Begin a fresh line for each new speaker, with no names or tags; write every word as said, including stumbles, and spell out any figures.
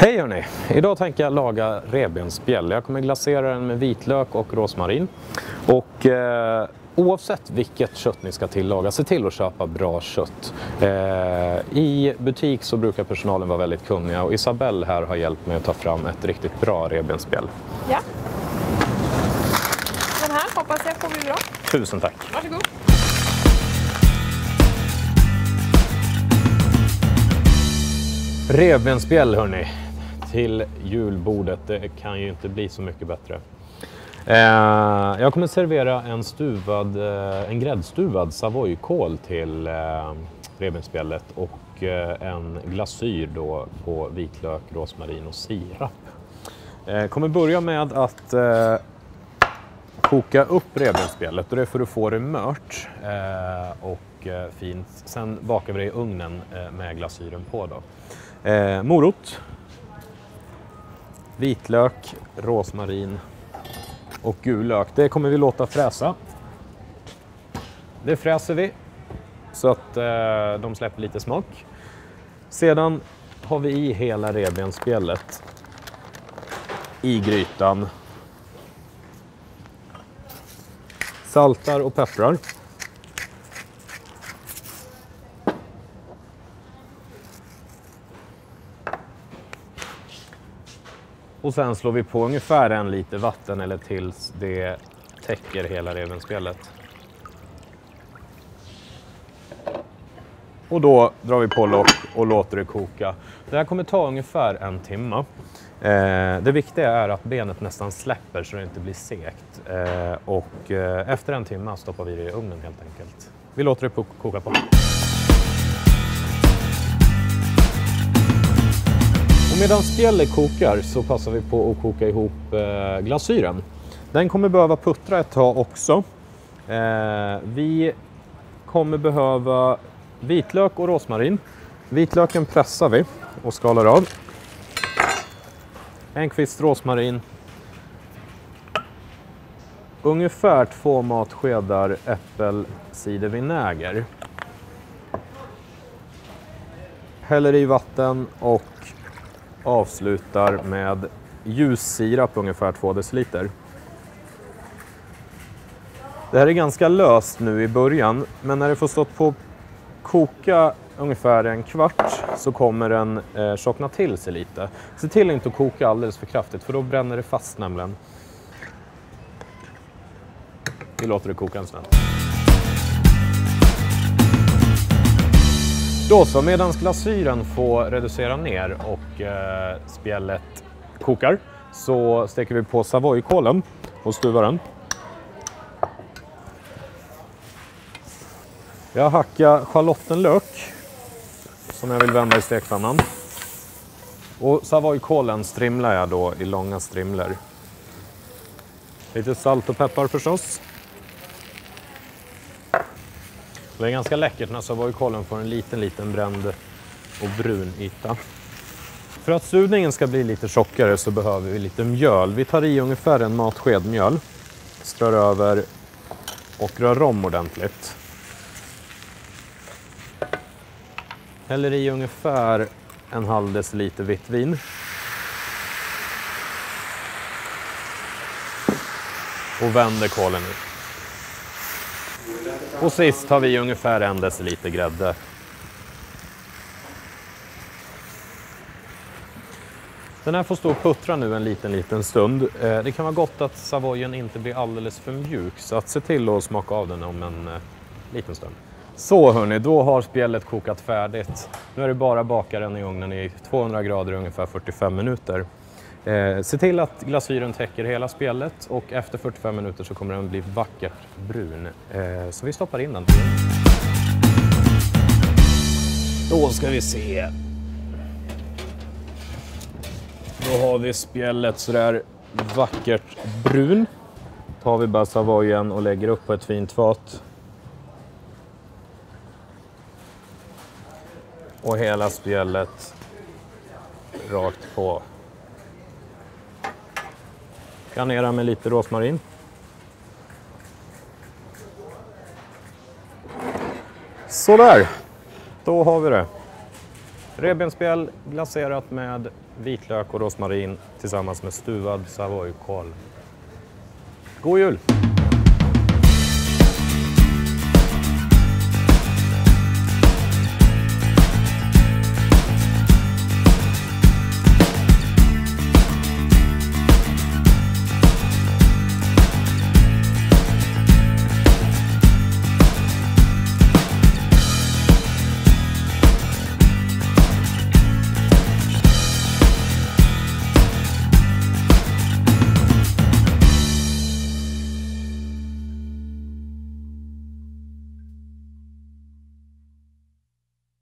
Hej hörni! Idag tänker jag laga revbensspjäll. Jag kommer glasera den med vitlök och rosmarin. Och eh, oavsett vilket kött ni ska tillaga, se till att köpa bra kött. Eh, I butik så brukar personalen vara väldigt kunniga och Isabelle här har hjälpt mig att ta fram ett riktigt bra revbensspjäll.
Ja. Den här hoppas jag får bli bra.
Tusen tack!
Varsågod!
Revbensspjäll hörni, till julbordet, det kan ju inte bli så mycket bättre. Eh, jag kommer servera en stuvad, eh, en gräddstuvad savoykål till eh, revbensspjället och eh, en glasyr då på vitlök, rosmarin och sirap. Jag eh, kommer börja med att eh, koka upp revbensspjället och det får du få det mört eh, och eh, fint. Sen bakar vi det i ugnen eh, med glasyren på då. Eh, morot, vitlök, rosmarin och gul lök. Det kommer vi låta fräsa. Det fräser vi så att eh, de släpper lite smak. Sedan har vi i hela revbensspjället i grytan. Saltar och pepprar. Och sen slår vi på ungefär en liter vatten eller tills det täcker hela revbensspjället. Och då drar vi på lock och låter det koka. Det här kommer ta ungefär en timme. Eh, det viktiga är att benet nästan släpper så det inte blir segt. Eh, och eh, efter en timme stoppar vi det i ugnen helt enkelt. Vi låter det koka på. Och medan spjället kokar så passar vi på att koka ihop eh, glasyren. Den kommer behöva puttra ett tag också. Eh, vi kommer behöva vitlök och rosmarin. Vitlöken pressar vi och skalar av. En kvist rosmarin. Ungefär två matskedar äppelcidervinäger. Häller i vatten och avslutar med ljus sirap ungefär två deciliter. Det här är ganska löst nu i början, men när det får stått på koka ungefär en kvart så kommer den eh, tjockna till sig lite. Se till inte att koka alldeles för kraftigt för då bränner det fast nämligen. Vi låter det koka en stund. Då så, medan glasyren får reducera ner och eh, spjället kokar så steker vi på savoykålen och stuvar den. Jag hackar schalottenlök som jag vill vända i stekpannan. Och savoykålen strimlar jag då i långa strimlor. Lite salt och peppar förstås. Det är ganska läckert när savoykålen får en liten, liten bränd och brun yta. För att stuvningen ska bli lite tjockare så behöver vi lite mjöl. Vi tar i ungefär en matsked mjöl. Strör över och rör om ordentligt. Häller i ungefär en halv deciliter vitt vin. Och vänder kålen i. Och sist har vi ungefär en deciliter grädde. Den här får stå och puttra nu en liten liten stund. Det kan vara gott att savoyen inte blir alldeles för mjuk så att se till att smaka av den om en liten stund. Så hörni, då har spjället kokat färdigt. Nu är det bara baka den i ugnen i tvåhundra grader ungefär fyrtiofem minuter. Eh, se till att glasyren täcker hela spjället och efter fyrtiofem minuter så kommer den bli vackert brun. Eh, så vi stoppar in den. Då ska vi se. Då har vi spjället sådär vackert brun. Tar vi bara savoyen och lägger upp på ett fint fat. Och hela spjället rakt på. Garnera med lite rosmarin. Sådär, då har vi det. Revbensspjäll glaserat med vitlök och rosmarin tillsammans med stuvad savoykål. God jul!